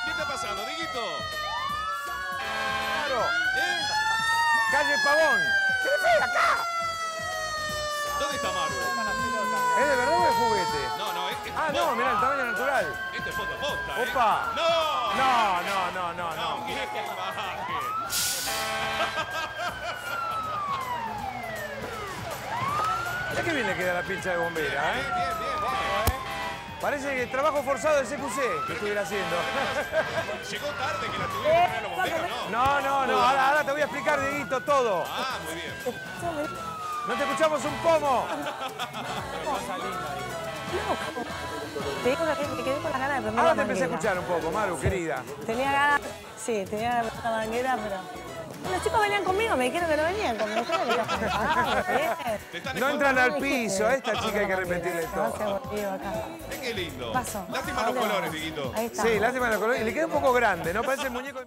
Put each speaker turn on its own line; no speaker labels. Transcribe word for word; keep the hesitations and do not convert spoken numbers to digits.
¿Qué está pasando, Dieguito?
Claro.
¿Eh?
Calle Pavón. ¿Qué le pega acá?
¿Dónde está Maru?
¿Es de verdad o es juguete?
No, no, es, es
Ah, no, mirá el tamaño natural.
Este es foto posta, ¿eh?
Opa.
¡No!
No, no, no, no,
No,
no.
mira qué imagen.
Mirá qué bien le queda la pincha de bombera,
Bien,
¿eh?
bien, bien, bien.
Parece que trabajo forzado del C Q C que estuviera haciendo.
Llegó tarde que la tuvieron que traer los bomberos, ¿no?
No, no, no. Ahora, ahora te voy a explicar, Dieguito, todo.
Ah, muy bien.
No te escuchamos un pomo.
Te digo que me quedé con las ganas de prender
Ahora
la
te empecé a
manguera.
escuchar un poco, Maru, querida.
Tenía ganas, sí, tenía ganas de prender la manguera, pero... Los chicos venían conmigo, me dijeron que no venían conmigo.
Te están
No entran al piso. A esta chica hay que
repetirle
repetirle todo.
Eh, qué lindo.
Paso.
Lástima los colores, Dieguito.
Ahí está.
Sí, lástima los colores. Y le queda un poco grande, ¿no? Parece el muñeco de...